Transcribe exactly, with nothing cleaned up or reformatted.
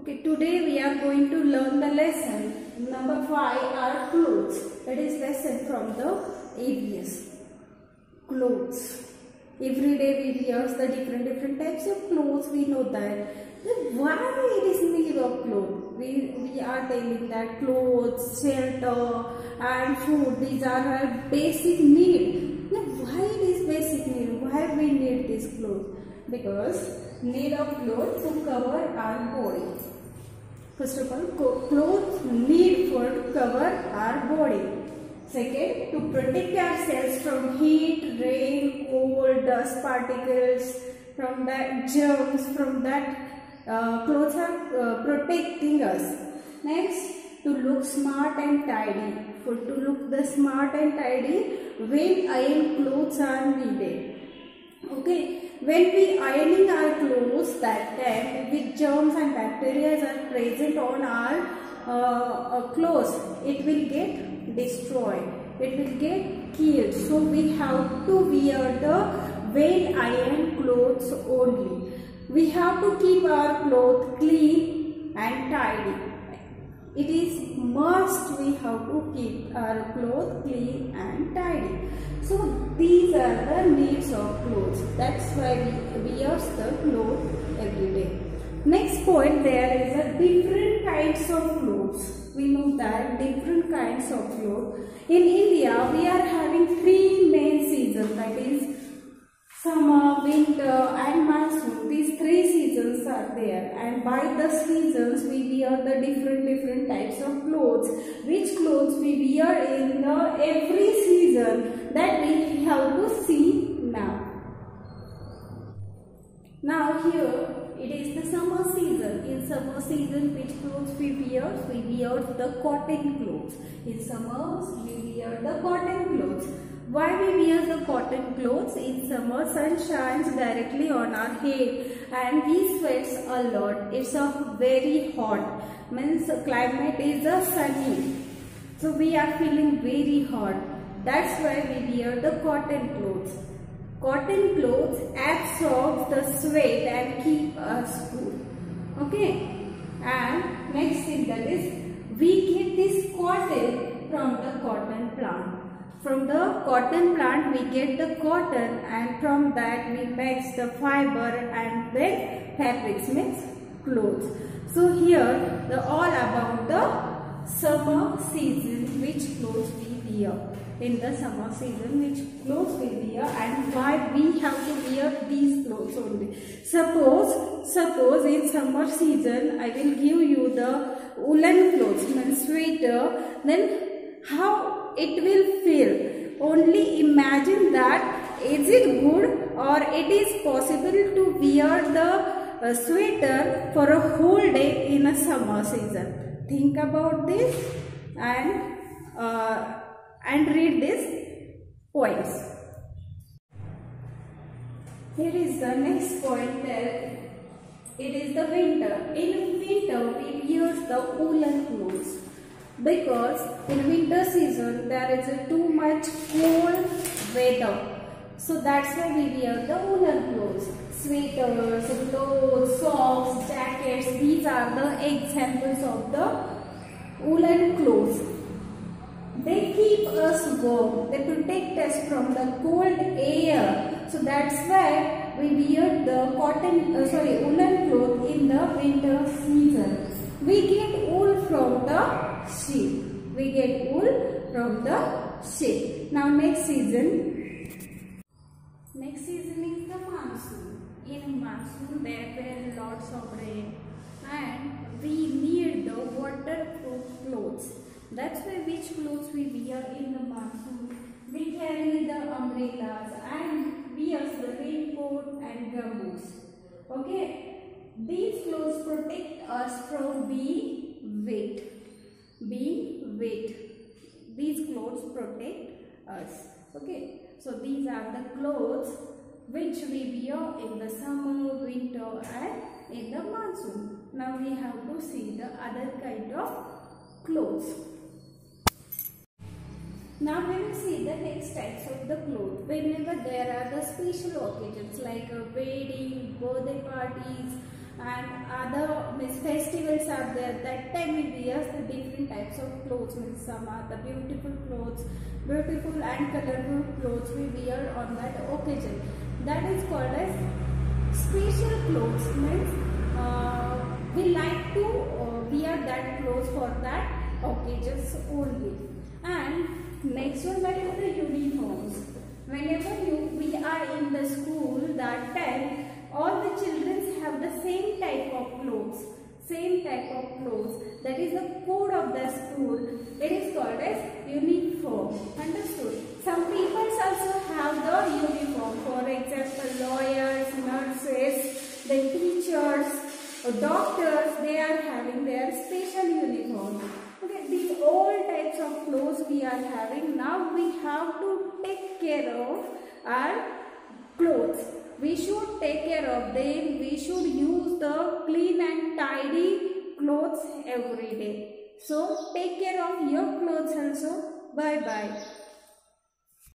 Okay, today we are going to learn the lesson number five are clothes. That is lesson from the A B S. Clothes. Every day we wear the different different types of clothes. We know that. Then why it is made of clothes? We we are telling that clothes, shelter, and food. These are our basic need. Now why it is basic need? Why we need these clothes? Because need of clothes to cover our body. First of all, clothes need for to cover our body. Second, to protect ourselves from heat, rain, cold, dust particles, from that germs, from that uh, clothes are uh, protecting us. Next, to look smart and tidy. For to look the smart and tidy, when iron clothes are needed. Okay. When we ironing our clothes, that time with germs and bacteria are present on our uh, uh, clothes, it will get destroyed. It will get killed. So we have to wear the well ironed clothes only. We have to keep our clothes clean and tidy. It is must we have to keep our clothes clean and tidy. So these are the needs of clothes. That's why we wear the clothes every day. Next point, there is a different kinds of clothes. We know that different kinds of clothes. In India, we are having three main seasons. That is summer, winter and monsoon. These three seasons are there, and by the seasons we wear the different different types of clothes. Which clothes we wear in the every season, that we have to see now. Now here it is the summer season. In summer season, which clothes we wear? We wear the cotton clothes. In summers we wear the cotton clothes. Why we wear the cotton clothes? In summer, sun shines directly on our head and we sweat a lot. It's a very hot. Means climate is a sunny. So we are feeling very hot. That's why we wear the cotton clothes. Cotton clothes absorb the sweat and keep us cool. Okay. And next thing, that is we get this cotton from the cotton plant. From the cotton plant we get the cotton, and from that we make the fiber and then fabrics, means clothes. So here the all about the summer season, which clothes we wear. In the summer season, which clothes we wear and why we have to wear these clothes only. Suppose, suppose in summer season I will give you the woolen clothes, means sweater, then how it will feel. Only imagine that. Is it good or it is possible to wear the uh, sweater for a whole day in a summer season? Think about this and uh, and read these points. Here is the next point there. It is the winter. In winter we wear the woolen clothes. Because in winter season there is a too much cold weather. So that's why we wear the woolen clothes. Sweaters, clothes, socks, jackets. These are the examples of the woolen clothes. They keep us warm. They protect us from the cold air. So that's why we wear the cotton, uh, sorry, woolen clothes in the winter season. We get wool from the sheep. We get wool from the sheep. Now next season. Next season is the monsoon. In monsoon there were lots of rain and we need the waterproof clothes. That's why which clothes we wear in the monsoon. We carry the umbrellas and wear the raincoat and gumboots. Okay. These clothes protect us from being wet. Being wet. These clothes protect us. Okay. So these are the clothes which we wear in the summer, winter and in the monsoon. Now we have to see the other kind of clothes. Now we will see the next types of the clothes. Whenever there are the special occasions like a wedding, birthday parties and other means festivals are there, that time we wear the different types of clothes, means some are the beautiful clothes, beautiful and colorful clothes we wear on that occasion. That is called as special clothes, means uh, we like to uh, wear that clothes for that occasions only. And next one, that is the uniforms. Whenever you we are in the school, that time all the children have the same type of clothes, same type of clothes. That is the code of the school. It is called as uniform. Understood? Some people also have the uniform. For example, lawyers, nurses, then teachers, or doctors. They are having their special uniform. Okay, these all types of clothes we are having. Now we have to take care of our clothes. We should take care of them. We should use the clean and tidy clothes every day. So take care of your clothes also. Bye bye.